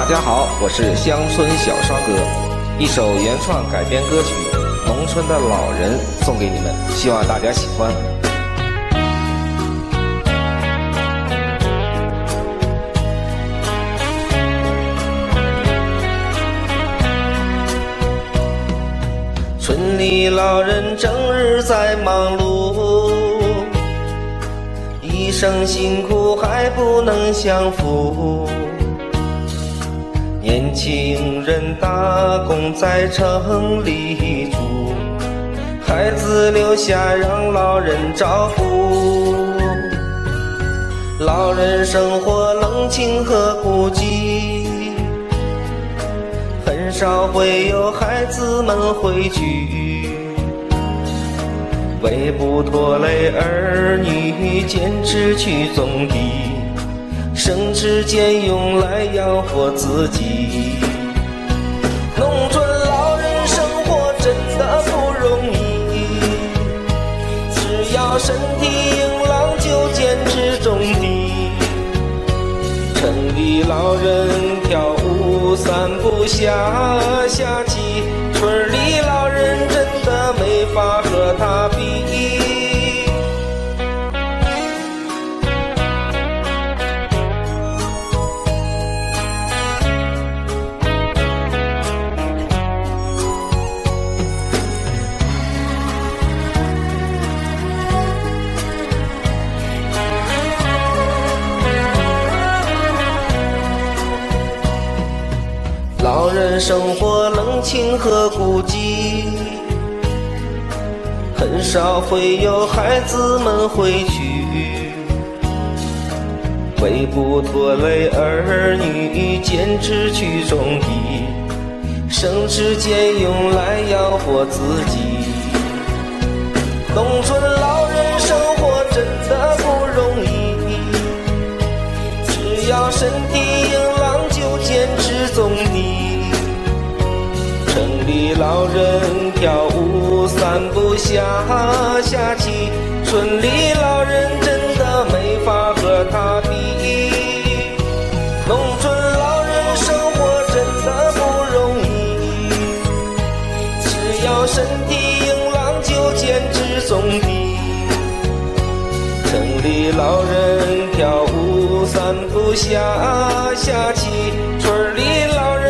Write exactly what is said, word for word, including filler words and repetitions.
大家好，我是乡村小刷哥，一首原创改编歌曲《农村的老人》送给你们，希望大家喜欢。村里老人整日在忙碌，一生辛苦还不能享福。年轻人打工在城里住，孩子留下让老人照顾。老人生活冷清和孤寂，很少会有孩子们回去，为不拖累儿女，坚持去种地，省吃俭用来养活自己。农村老人生活真的不容易，只要身体硬朗就坚持种地。城里老人跳舞散步下下棋，村里老人真的没法和他比。老人生活冷清和孤寂，很少会有孩子们回去，为不拖累儿女，坚持去种地，省吃俭用来养活自己。农村老人生活真的不容易，只要身体硬朗就坚持种地。城里老人跳舞散步下下棋，村里老人真的没法和他比。农村老人生活真的不容易，只要身体硬朗就坚持种地。城里老人跳舞散步下下棋，村里老人